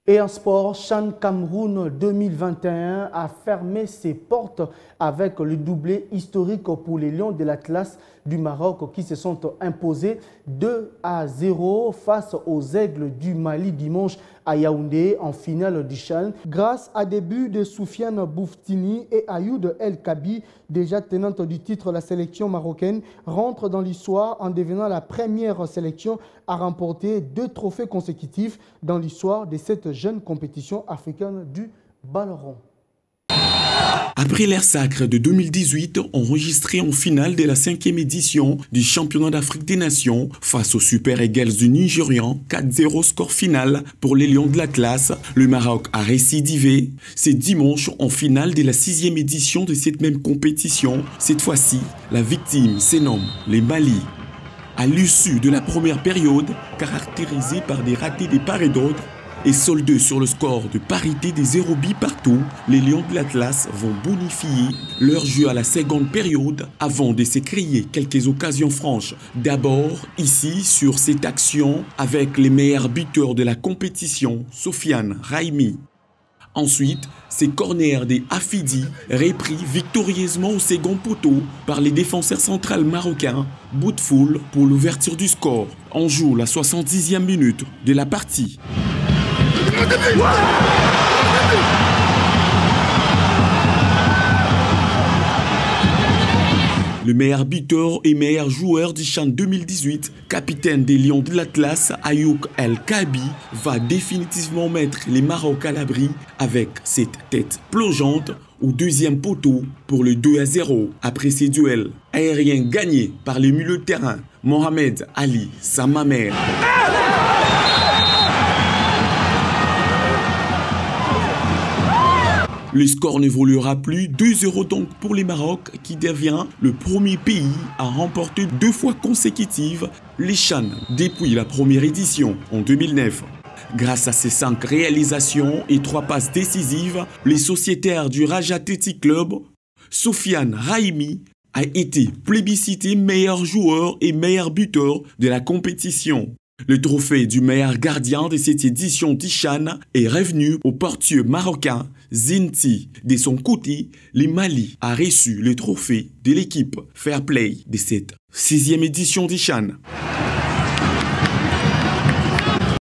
Et en sport, Chan Cameroun 2021 a fermé ses portes avec le doublé historique pour les Lions de l'Atlas du Maroc qui se sont imposés 2-0 face aux Aigles du Mali dimanche à Yaoundé en finale du Chan. Grâce à des buts de Soufiane Bouftini et Ayoud El Kabi, déjà tenante du titre, la sélection marocaine rentre dans l'histoire en devenant la première sélection à remporter 2 trophées consécutifs dans l'histoire de cette jeune compétition africaine du ballon rond. Après l'ère sacre de 2018, enregistré en finale de la 5e édition du championnat d'Afrique des Nations face aux Super Eagles du Nigérian, 4-0 score final pour les Lions de l'Atlas, le Maroc a récidivé. C'est dimanche en finale de la 6e édition de cette même compétition. Cette fois-ci, la victime se nomme les Mali. À l'issue de la première période, caractérisée par des ratés de part et d'autre, et soldés sur le score de parité des 0 buts partout, les Lions de l'Atlas vont bonifier leur jeu à la seconde période avant de se créer quelques occasions franches. D'abord, ici, sur cette action, avec les meilleurs buteurs de la compétition, Sofiane Raimi. Ensuite, ces corners des Afidi, repris victorieusement au second poteau par les défenseurs centrales marocains, Boutfoul pour l'ouverture du score. On joue la 70e minute de la partie. Le meilleur buteur et meilleur joueur du Chan 2018, capitaine des Lions de l'Atlas, Ayoud El Kabi, va définitivement mettre les Maroc à l'abri avec cette tête plongeante au deuxième poteau pour le 2-0. Après ces duels aériens gagnés par les milieux de terrain, Mohamed Ali Samamer. Le score n'évoluera plus, 2-0 donc pour les Maroc qui devient le premier pays à remporter 2 fois consécutives les Chan depuis la première édition en 2009. Grâce à ses 5 réalisations et 3 passes décisives, les sociétaires du Raja Athletic Club, Sofiane Raimi a été plébiscité meilleur joueur et meilleur buteur de la compétition. Le trophée du meilleur gardien de cette édition d'Ichan est revenu au portier marocain Zinti. De son côté, le Mali a reçu le trophée de l'équipe Fair Play de cette 6e édition d'Ichan.